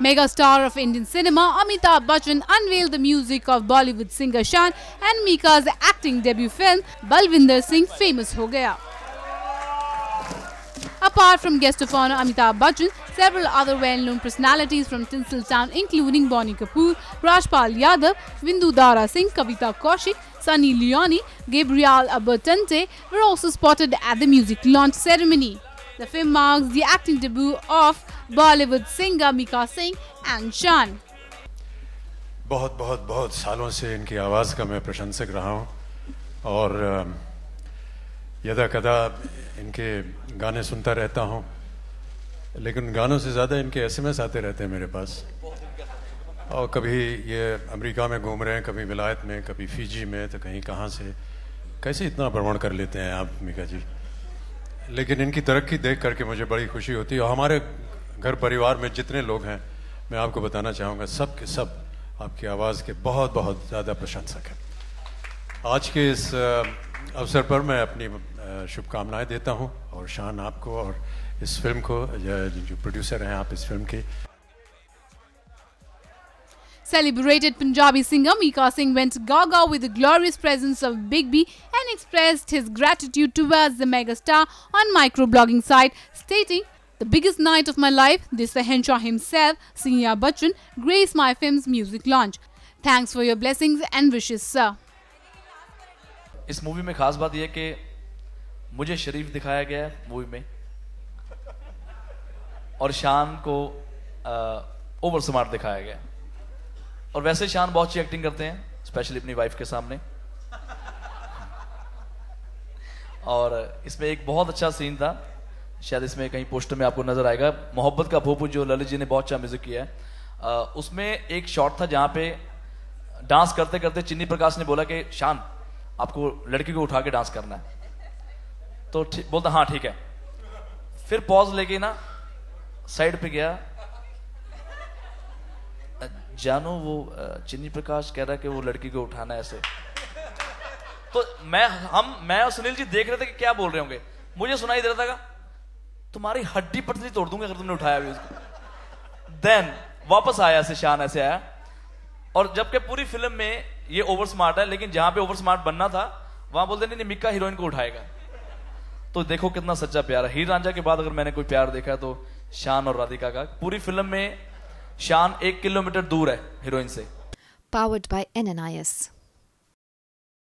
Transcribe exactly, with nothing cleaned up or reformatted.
Mega star of Indian cinema, Amitabh Bachchan unveiled the music of Bollywood singer Shaan and Mika's acting debut film, Balwinder Singh Famous Ho Gaya. Apart from guest of honor Amitabh Bachchan, several other well-known personalities from Tinseltown including Bonnie Kapoor, Rajpal Yadav, Vindu Dara Singh, Kavita Kaushik, Sunny Leone, Gabriel Abertante were also spotted at the music launch ceremony. The film marks the acting debut of Bollywood singer Mika Singh and Shaan. बहुत बहुत बहुत सालों से इनकी आवाज़ का मैं प्रशंसक रहा हूँ और यदा कदा इनके गाने सुनता रहता हूँ, लेकिन गानों से ज़्यादा इनके एसएमएस आते रहते हैं मेरे पास। और कभी ये अमेरिका में घूम रहे हैं, कभी विलायत में, कभी फिजी में, तो कहीं कहाँ से कैसे इतना भ्रमण कर लेते हैं आप मिका जी। लेकिन इनकी तरक्की देख करके मुझे बड़ी खुशी होती है और हमारे घर परिवार में जितने लोग हैं, मैं आपको बताना चाहूँगा सब के सब आपकी आवाज़ के बहुत बहुत ज़्यादा प्रशंसक हैं। आज के इस अवसर पर मैं अपनी शुभकामनाएं देता हूं और शान आपको और इस फिल्म को, जो प्रोड्यूसर हैं आप इस फिल्म के। Celebrated Punjabi singer Mika Singh went gaga with the glorious presence of Big B and expressed his gratitude towards the megastar on microblogging site, stating, "The biggest night of my life, this Sahenshah himself, Senior Bachchan, graced my film's music launch. Thanks for your blessings and wishes, sir." इस movie में खास बात यह कि मुझे शरीफ दिखाया गया है मूवी में और शान को ओवर स्मार्ट दिखाया गया। और वैसे शान बहुत अच्छी एक्टिंग करते हैं, स्पेशली अपनी वाइफ के सामने। और इसमें एक बहुत अच्छा सीन था, शायद इसमें कहीं पोस्टर में आपको नजर आएगा, मोहब्बत का भोपू जो ललित जी ने बहुत अच्छा म्यूजिक किया है। आ, उसमें एक शॉट था जहां पे डांस करते करते चिन्नी प्रकाश ने बोला कि शान आपको लड़की को उठा के डांस करना है, तो बोलता हाँ ठीक है। फिर पॉज लेके ना साइड पे गया, जानो वो चिन्नी प्रकाश कह रहा है कि वो लड़की को उठाना है ऐसे। तो मैं हम मैं और सुनील जी देख रहे थे कि क्या बोल रहे होंगे, मुझे सुनाई दे रहा था तुम्हारी हड्डी पतली तोड़ दूंगा अगर तुमने उठाया भी उसको। देन वापस आया ऐसे, शान ऐसे आया। और जबकि पूरी फिल्म में ये ओवर स्मार्ट है, लेकिन जहां पे ओवर स्मार्ट बनना था वहां बोलते नहीं, नहीं मिक्का हीरोइन को उठाएगा। तो देखो कितना सच्चा प्यार है। हीर रांझा के बाद अगर मैंने कोई प्यार देखा है तो शान और राधिका का। पूरी फिल्म में शान एक किलोमीटर दूर है हीरोइन से। Powered by N N I S.